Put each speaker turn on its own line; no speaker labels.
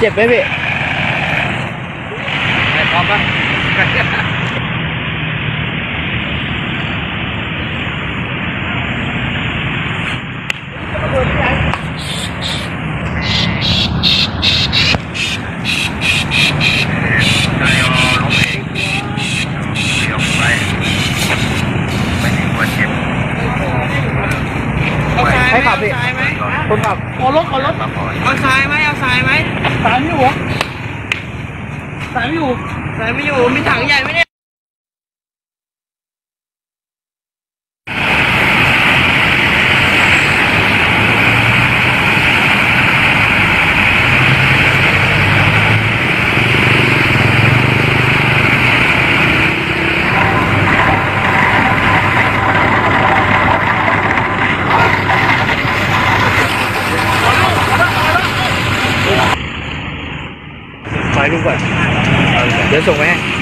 เจ็บไหมพี่ไม่พร้อมปะให้ขับพี่คนขับขอรถเอาทรายไหมเอาทรายไหมทรายไม่อยู่ทรายไม่อยู่มีถังใหญ่ไหมเนี่ยไปดูก่อนเดี๋ยวส่งไปให้